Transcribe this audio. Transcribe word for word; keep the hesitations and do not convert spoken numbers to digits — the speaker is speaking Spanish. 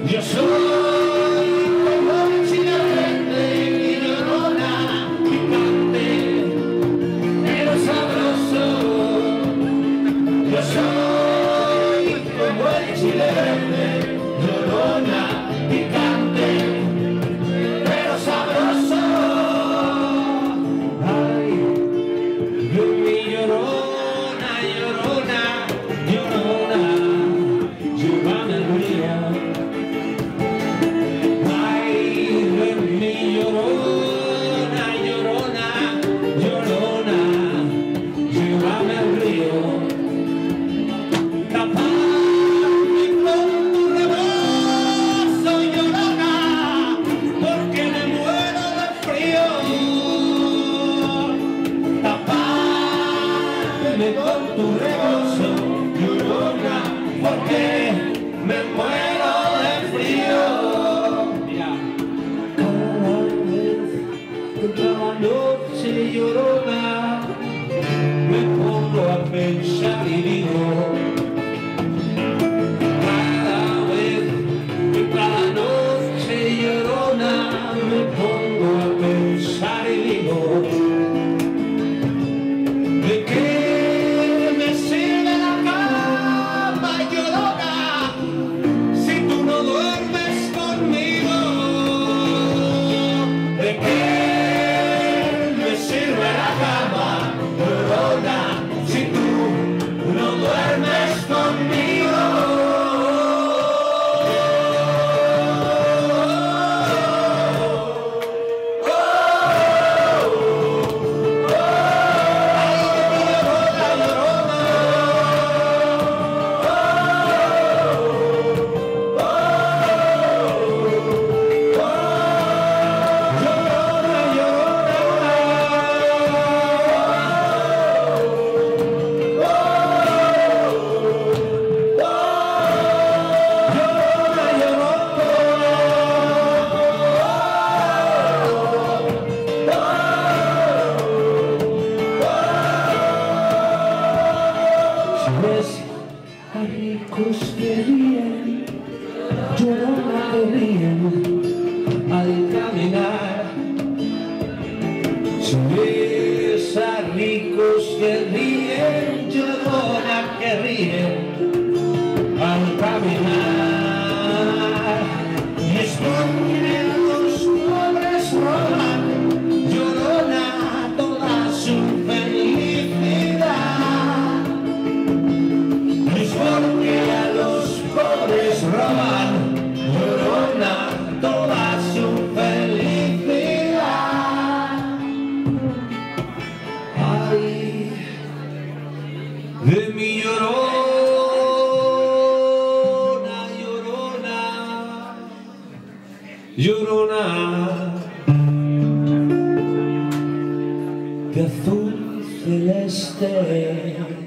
Yo soy como una china verde y llorona, picante, pero sabroso. Yo soy como el chile verde, llorona, picante, pero sabroso. Ay, Dios mi llorona, llorona, llorona, llévame al río. Ay, Dios mi llorona, llorona, llorona, llévame al río. Tapame con tu rebozo, llorona, porque me muero de frío. Tapame con tu rebozo, llorona, porque me muero de frío. Mira. Cada vez que entra la noche, llorona, me pongo a pensar y digo, cada vez que cada noche, llorona, me pongo a pensar y digo, ¿de qué me sirve la cama, llorona, si tú no duermes conmigo? ¿De qué me sirve la cama, llorona, si tú no duermes conmigo? Ves a ricos que ríen, llorona que ríen al caminar. Si ves a ricos que ríen, llorona que ríen al caminar. Y es porque los pobres roban, llorona, toda su felicidad. Es porque a los pobres roban, llorona, toda su felicidad. Ay, de mi llorona, llorona, llorona, de azul celeste.